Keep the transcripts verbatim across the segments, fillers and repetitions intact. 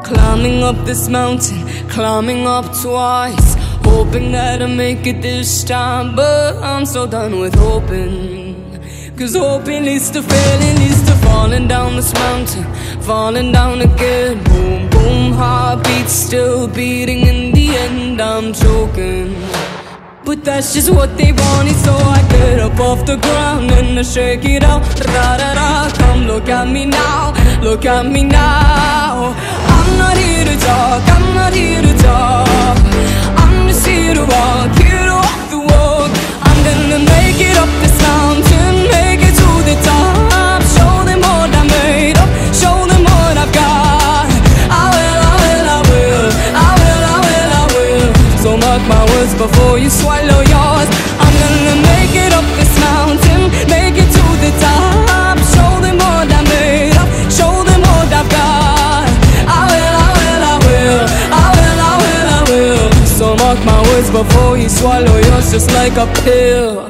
Climbing up this mountain, climbing up twice, hoping that I make it this time, but I'm so done with hoping. Cause hoping leads to failing, leads to falling down this mountain, falling down again. Boom, boom, heartbeats still beating, in the end I'm choking. But that's just what they wanted, so I get up off the ground and I shake it out. Ra-da-da, come look at me now, look at me now. I'm not here to talk, I'm not here to talk, I'm just here to walk, here to walk the walk. I'm gonna make it up this mountain, make it to the top. Show them what I made up, show them what I've got. I will, I will, I will, I will, I will, I will. So mark my words before you swallow yours. I'm gonna make it up this mountain, make it to the top. Show them what I made up, show them what I've got. I will, I will, I will, I will, I will, I will. So mark my words before you swallow yours, just like a pill.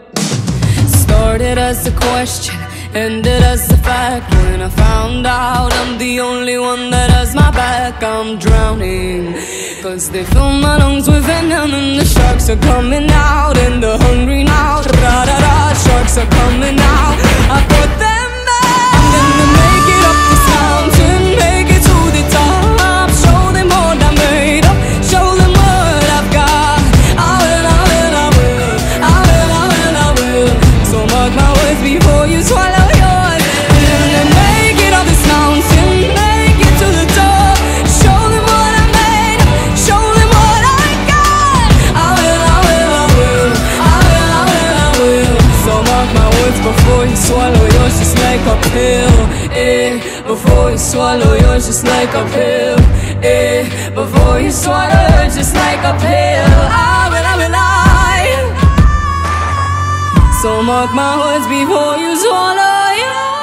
Started as a question, ended as a fact. When I found out I'm the only one that has my back, I'm drowning. Cause they fill my lungs with venom and the sharks are coming out. And the hungry now, ra-da-da, sharks are coming out. I put them back. I'm gonna make it up this mountain, make it to the top. Show them what I made up, show them what I've got. I will, I will, I will, I will, I will, I will. So mark my words before you swallow yours. I'm gonna make it up this mountain, make it to the top. Show them what I made up, show them what I got. I will, I will, I will, I will, I will, I will. So mark my words before you swallow yours, just like a pill. Eh, before you swallow yours, just like a pill. Eh, before you swallow yours, just like a pill. I will, I will, I. So mark my words before you swallow yours.